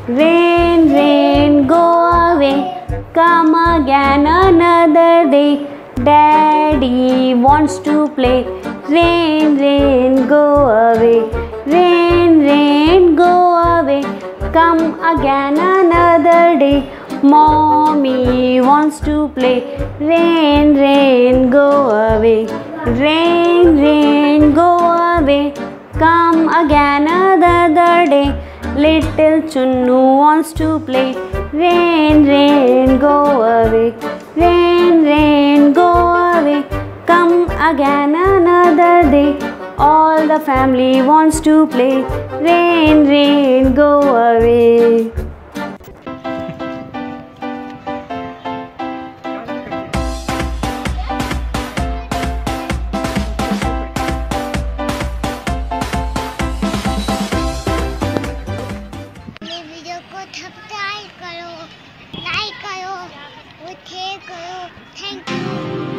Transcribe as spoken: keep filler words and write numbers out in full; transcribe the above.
Rain, rain, go away. Come again another day. Daddy wants to play. Rain, rain, go away. Rain, rain, go away. Come again another day. Mommy wants to play. Rain, rain, go away. Rain, rain, go away. Come again another day. Little Chunnu wants to play. Rain, rain, go away. Rain, rain, go away. Come again another day. All the family wants to play. Rain, rain, go away. Video को subscribe करो, like करो, और share करो। Thank you.